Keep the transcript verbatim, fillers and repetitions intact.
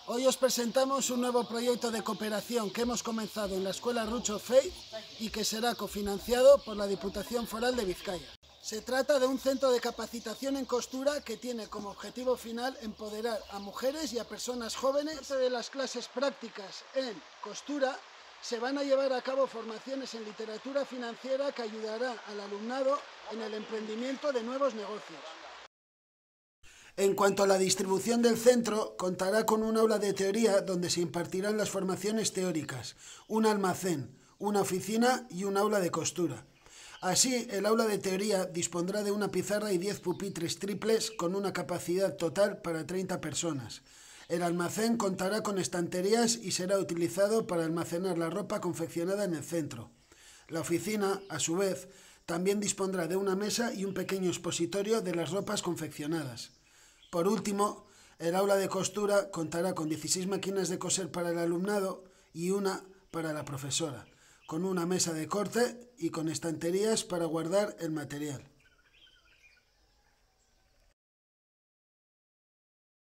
Hoy os presentamos un nuevo proyecto de cooperación que hemos comenzado en la Escuela Rucho Fey y que será cofinanciado por la Diputación Foral de Vizcaya. Se trata de un centro de capacitación en costura que tiene como objetivo final empoderar a mujeres y a personas jóvenes. Aparte de las clases prácticas en costura, se van a llevar a cabo formaciones en literatura financiera que ayudará al alumnado en el emprendimiento de nuevos negocios. En cuanto a la distribución del centro, contará con un aula de teoría donde se impartirán las formaciones teóricas, un almacén, una oficina y un aula de costura. Así, el aula de teoría dispondrá de una pizarra y diez pupitres triples con una capacidad total para treinta personas. El almacén contará con estanterías y será utilizado para almacenar la ropa confeccionada en el centro. La oficina, a su vez, también dispondrá de una mesa y un pequeño expositorio de las ropas confeccionadas. Por último, el aula de costura contará con dieciséis máquinas de coser para el alumnado y una para la profesora, con una mesa de corte y con estanterías para guardar el material.